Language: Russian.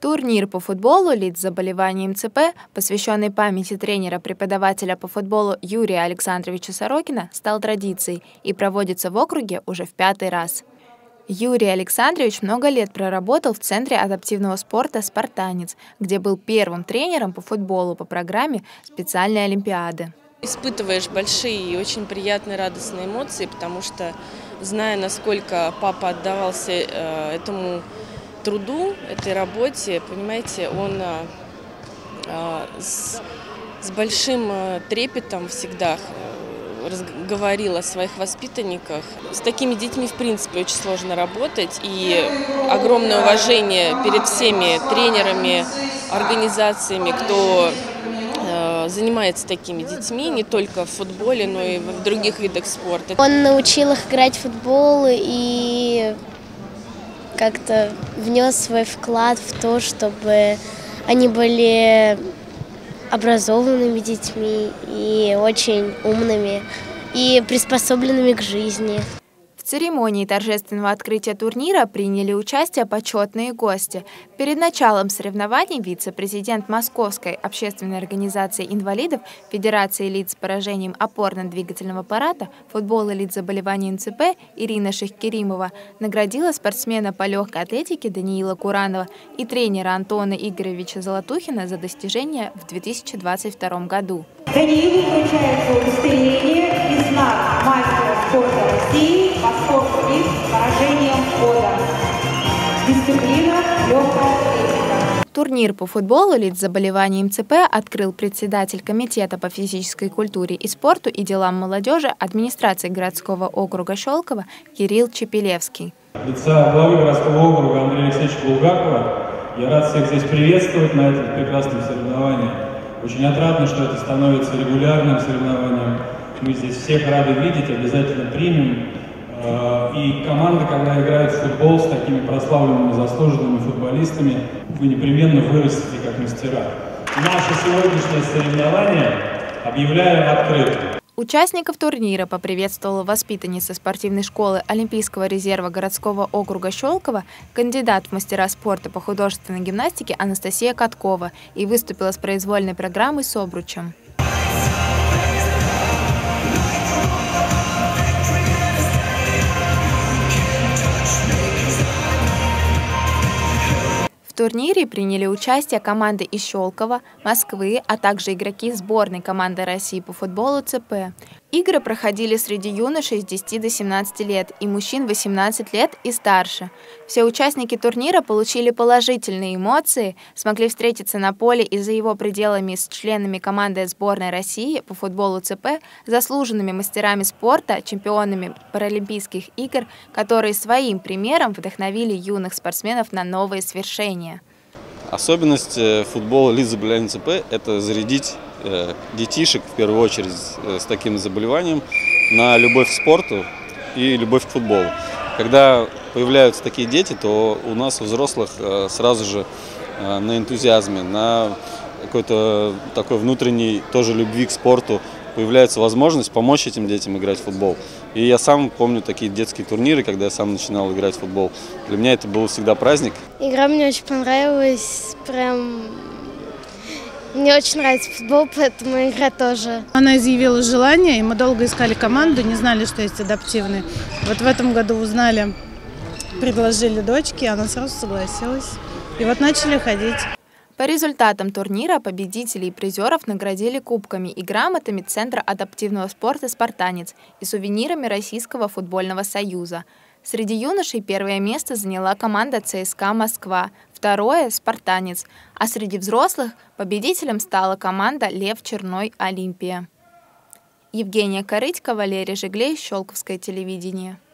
Турнир по футболу лиц с заболеванием ЦП, посвященный памяти тренера-преподавателя по футболу Юрия Александровича Сорокина, стал традицией и проводится в округе уже в 5-й раз. Юрий Александрович много лет проработал в Центре адаптивного спорта «Спартанец», где был первым тренером по футболу по программе специальной олимпиады. Испытываешь большие и очень приятные радостные эмоции, потому что, зная, насколько папа отдавался этому труду, этой работе, понимаете, он с большим трепетом всегда говорил о своих воспитанниках. С такими детьми, в принципе, очень сложно работать, и огромное уважение перед всеми тренерами, организациями, кто занимается такими детьми, не только в футболе, но и в других видах спорта. Он научил их играть в футбол и как-то внес свой вклад в то, чтобы они были образованными детьми и очень умными и приспособленными к жизни. В церемонии торжественного открытия турнира приняли участие почетные гости. Перед началом соревнований вице-президент Московской общественной организации инвалидов Федерации лиц с поражением опорно-двигательного аппарата футбола лиц с заболеванием ЦП Ирина Шехкеримова наградила спортсмена по легкой атлетике Даниила Куранова и тренера Антона Игоревича Золотухина за достижения в 2022 году. Даниилу вручается удостоверение и знак мастера спорта России по спорту лиц с поражением хода. Дисциплина легкая атлетика. Турнир по футболу лиц с заболеванием ЦП открыл председатель Комитета по физической культуре и спорту и делам молодежи администрации городского округа Щелково Кирилл Чепелевский. От лица главы городского округа Андрея Алексеевича Булгакова я рад всех здесь приветствовать на этом прекрасном соревновании. Очень отрадно, что это становится регулярным соревнованием. Мы здесь всех рады видеть, обязательно примем. И команда, когда играет в футбол с такими прославленными, заслуженными футболистами, вы непременно вырастете как мастера. Наше сегодняшнее соревнование объявляю открытым. Участников турнира поприветствовала воспитанница спортивной школы Олимпийского резерва городского округа Щелково, кандидат в мастера спорта по художественной гимнастике Анастасия Каткова и выступила с произвольной программой с обручем. В турнире приняли участие команды из Щелкова, Москвы, а также игроки сборной команды России по футболу ЦП. Игры проходили среди юношей с 10 до 17 лет и мужчин 18 лет и старше. Все участники турнира получили положительные эмоции, смогли встретиться на поле и за его пределами с членами команды сборной России по футболу ЦП, заслуженными мастерами спорта, чемпионами Паралимпийских игр, которые своим примером вдохновили юных спортсменов на новые свершения. Особенность футбола лиц с заболеванием ЦП – это зарядить детишек, в первую очередь, с таким заболеванием, на любовь к спорту и любовь к футболу. Когда появляются такие дети, то у нас, у взрослых, сразу же на энтузиазме, на какой-то такой внутренней тоже любви к спорту появляется возможность помочь этим детям играть в футбол. И я сам помню такие детские турниры, когда я сам начинал играть в футбол. Для меня это был всегда праздник. Игра мне очень понравилась, мне очень нравится футбол, поэтому игра тоже. Она изъявила желание, и мы долго искали команду, не знали, что есть адаптивные. Вот в этом году узнали, предложили дочке, она сразу согласилась. И вот начали ходить. По результатам турнира победителей и призеров наградили кубками и грамотами Центра адаптивного спорта «Спартанец» и сувенирами Российского футбольного союза. Среди юношей первое место заняла команда ЦСКА «Москва», второе – «Спартанец», а среди взрослых победителем стала команда «Лев Черной Олимпия». Евгения Корытько, Валерий Жиглей, Щелковское телевидение.